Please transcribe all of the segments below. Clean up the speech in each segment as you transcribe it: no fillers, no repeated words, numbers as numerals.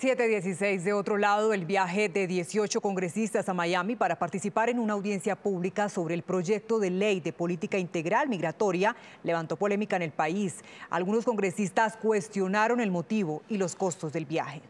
7:16. De otro lado, el viaje de 18 congresistas a Miami para participar en una audiencia pública sobre el proyecto de ley de política integral migratoria levantó polémica en el país. Algunos congresistas cuestionaron el motivo y los costos del viaje.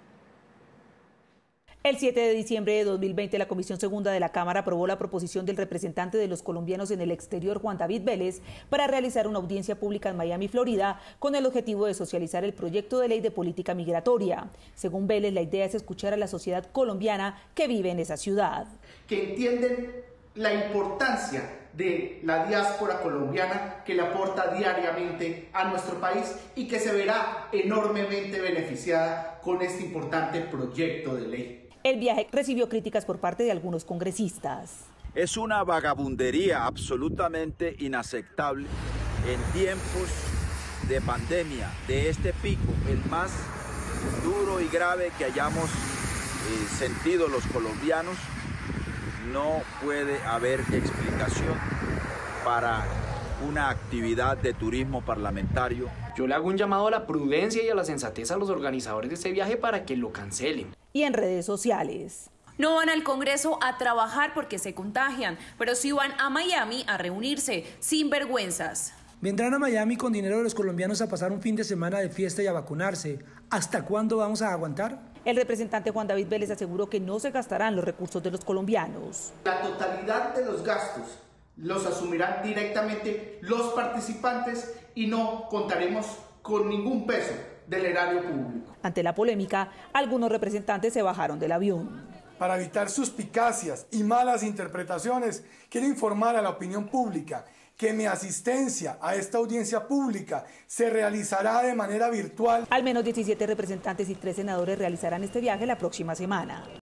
El 7 de diciembre de 2020, la Comisión Segunda de la Cámara aprobó la proposición del representante de los colombianos en el exterior, Juan David Vélez, para realizar una audiencia pública en Miami, Florida, con el objetivo de socializar el proyecto de ley de política migratoria. Según Vélez, la idea es escuchar a la sociedad colombiana que vive en esa ciudad. Que entienden la importancia de la diáspora colombiana que le aporta diariamente a nuestro país y que se verá enormemente beneficiada con este importante proyecto de ley. El viaje recibió críticas por parte de algunos congresistas. Es una vagabundería absolutamente inaceptable en tiempos de pandemia, de este pico, el más duro y grave que hayamos sentido los colombianos. No puede haber explicación para una actividad de turismo parlamentario. Yo le hago un llamado a la prudencia y a la sensatez a los organizadores de este viaje para que lo cancelen. Y en redes sociales. No van al Congreso a trabajar porque se contagian, pero sí van a Miami a reunirse, sin vergüenzas. Vendrán a Miami con dinero de los colombianos a pasar un fin de semana de fiesta y a vacunarse. ¿Hasta cuándo vamos a aguantar? El representante Juan David Vélez aseguró que no se gastarán los recursos de los colombianos. La totalidad de los gastos los asumirán directamente los participantes y no contaremos con ningún peso del erario público. Ante la polémica, algunos representantes se bajaron del avión. Para evitar suspicacias y malas interpretaciones, quiero informar a la opinión pública que mi asistencia a esta audiencia pública se realizará de manera virtual. Al menos 17 representantes y 3 senadores realizarán este viaje la próxima semana.